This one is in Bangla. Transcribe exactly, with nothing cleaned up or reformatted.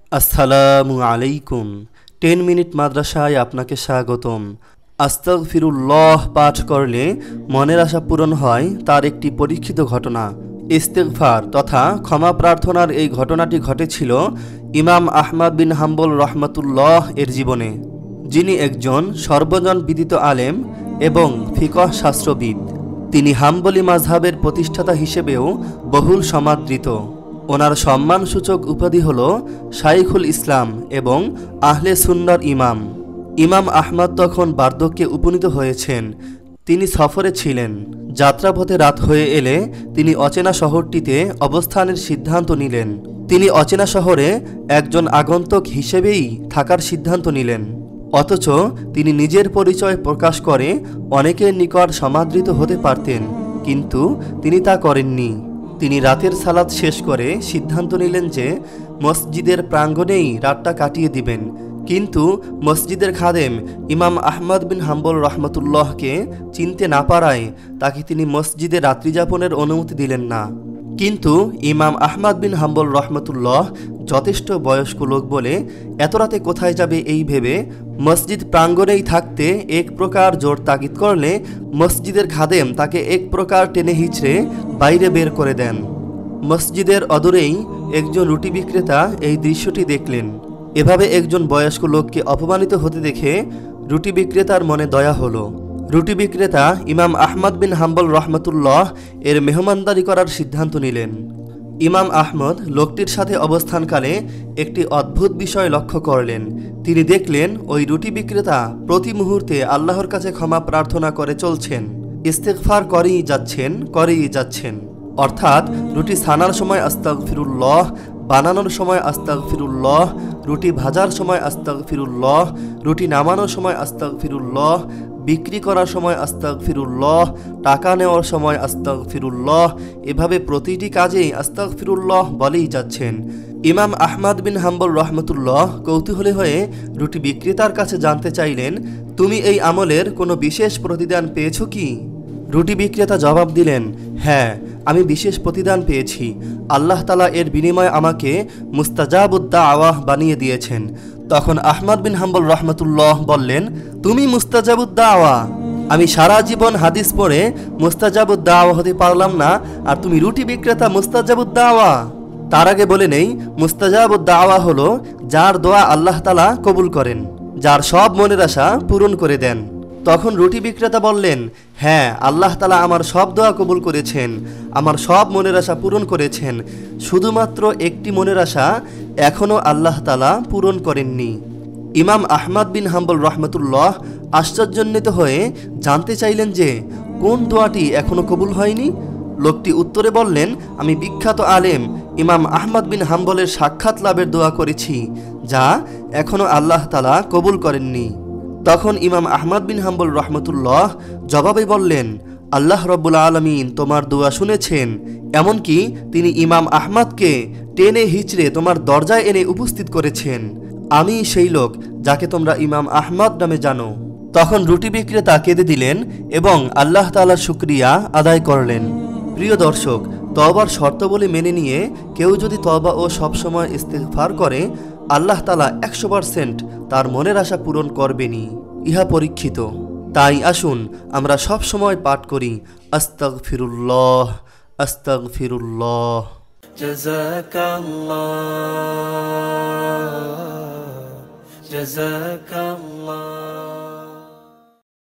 আসসালামু আলাইকুম। টেন মিনিট মাদ্রাসায় আপনাকে স্বাগতম। আস্তাগফিরুল্লাহ পাঠ করলে মনের আশা পূরণ হয় তার একটি পরীক্ষিত ঘটনা। ইস্তেগফার তথা ক্ষমা প্রার্থনার এই ঘটনাটি ঘটেছিল ইমাম আহমদ বিন হাম্বল রহমাতুল্লাহ এর জীবনে, যিনি একজন সর্বজন বিদিত আলেম এবং ফিকহ শাস্ত্রবিদ। তিনি হাম্বলি মাযহাবের প্রতিষ্ঠাতা হিসেবেও বহুল সমাদৃত। ওনার সম্মানসূচক উপাধি হল শাইখুল ইসলাম এবং আহলে সুন্নাহর ইমাম। ইমাম আহমদ তখন বার্ধক্যে উপনীত হয়েছেন। তিনি সফরে ছিলেন। যাত্রাপথে রাত হয়ে এলে তিনি অচেনা শহরটিতে অবস্থানের সিদ্ধান্ত নিলেন। তিনি অচেনা শহরে একজন আগন্তুক হিসেবেই থাকার সিদ্ধান্ত নিলেন। অথচ তিনি নিজের পরিচয় প্রকাশ করে অনেকের নিকট সমাদৃত হতে পারতেন, কিন্তু তিনি তা করেননি। তিনি রাতের সালাত শেষ করে সিদ্ধান্ত নিলেন যে মসজিদের প্রাঙ্গণেই রাতটা কাটিয়ে দিবেন। কিন্তু মসজিদের খাদেম ইমাম আহমদ বিন হাম্বল রহমতুল্লাহকে চিনতে না পারায় তাকে তিনি মসজিদে রাত্রিযাপনের অনুমতি দিলেন না। কিন্তু ইমাম আহমদ বিন হাম্বল রহমতুল্লাহ যথেষ্ট বয়স্ক লোক বলে এত রাতে কোথায় যাবে এই ভেবে মসজিদ প্রাঙ্গণেই থাকতে এক প্রকার জোর তাগিদ করলে মসজিদের খাদেম তাকে এক প্রকার টেনে হিচড়ে বাইরে বের করে দেন। মসজিদের অদূরেই একজন রুটি বিক্রেতা এই দৃশ্যটি দেখলেন। এভাবে একজন বয়স্ক লোককে অপমানিত হতে দেখে রুটি বিক্রেতার মনে দয়া হলো। রুটি বিক্রেতা ইমাম আহমদ বিন হাম্বল রহমতুল্লাহ এর মেহমানদারি করার সিদ্ধান্ত নিলেন। ইমাম আহমদ লোকটির সাথে অবস্থানকালে একটি অদ্ভুত বিষয় লক্ষ্য করলেন। তিনি দেখলেন ওই রুটি বিক্রেতা প্রতি মুহূর্তে আল্লাহর কাছে ক্ষমা প্রার্থনা করে চলছেন, ইস্তেগফার করেই যাচ্ছেন করেই যাচ্ছেন। অর্থাৎ রুটি ছানার সময় আস্তাগফিরুল্লাহ, বানানোর সময় আস্তাগফিরুল্লাহ, রুটি ভাজার সময় আস্তাগফিরুল্লাহ, রুটি নামানোর সময় আস্তাগফিরুল্লাহ, বিক্রি করার সময় আস্তাগফিরুল্লাহ, টাকা নেওয়ার সময় আস্তাগফিরুল্লাহ, এভাবে প্রতিটি কাজেই আস্তাগফিরুল্লাহ বলেই যাচ্ছেন। ইমাম আহমদ বিন হাম্বল রহমতুল্লাহ কৌতূহলী হয়ে রুটি বিক্রেতার কাছে জানতে চাইলেন, তুমি এই আমলের কোনো বিশেষ প্রতিদান পেয়েছো কি? রুটি বিক্রেতা জবাব দিলেন, হ্যাঁ, আমি বিশেষ প্রতিদান পেয়েছি। আল্লাহ তাআলা এর বিনিময়ে আমাকে মুস্তাজাবুদ্দাওয়াহ বানিয়ে দিয়েছেন। তখন আহমদ বিন হাম্বল রহমতুল্লাহ বললেন, তুমি মুস্তাজাবুদ্দাওয়া? আমি সারা জীবন হাদিস পড়ে মুস্তাজাবুদ্দাওয়া হতে পারলাম না, আর তুমি রুটি বিক্রেতা মুস্তাজাবুদ্দাওয়া? তার আগে বলে নেই, মুস্তাজাবুদ্দাওয়া হলো যার দোয়া আল্লাহ তাআলা কবুল করেন, যার সব মনের আশা পূরণ করে দেন। তখন রুটি বিক্রেতা বললেন, হ্যাঁ, আল্লাহ তাআলা আমার সব দোয়া কবুল করেছেন, আমার সব মনের আশা পূরণ করেছেন। শুধুমাত্র একটি মনের আশা এখনও আল্লাহ তাআলা পূরণ করেননি। ইমাম আহমদ বিন হাম্বল রহমতুল্লাহ আশ্চর্যান্বিত হয়ে জানতে চাইলেন যে কোন দোয়াটি এখনও কবুল হয়নি। লোকটি উত্তরে বললেন, আমি বিখ্যাত আলেম ইমাম আহমদ বিন হাম্বলের সাক্ষাৎ লাভের দোয়া করেছি, যা এখনও আল্লাহ তাআলা কবুল করেননি। তখন ইমাম আহমদ বিন হাম্বল রহমতুল্লাহ জবাবে বললেন, আল্লাহ রব্বুল আলামিন তোমার দোয়া শুনেছেন, এমনকি তিনি ইমাম আহমদকে টেনে হিচড়ে তোমার দরজায় এনে উপস্থিত করেছেন। আমি সেই লোক যাকে তোমরা ইমাম আহমদ নামে জানো। তখন রুটি বিক্রেতা কেঁদে দিলেন এবং আল্লাহ তাআলার শুকরিয়া আদায় করলেন। প্রিয় দর্শক, তওবার শর্তাবলী মেনে নিয়ে কেউ যদি তওবা ও সবসময় ইস্তেগফার করে, আল্লাহ তাআলা একশো পার্সেন্ট তার মনের আশা পূরণ করবেনই, ইহা পরীক্ষিত। তাই আসুন আমরা সব সময় পাঠ করি আস্তাগফিরুল্লাহ, আস্তাগফিরুল্লাহ। জাযাকাল্লাহ, জাযাকাল্লাহ।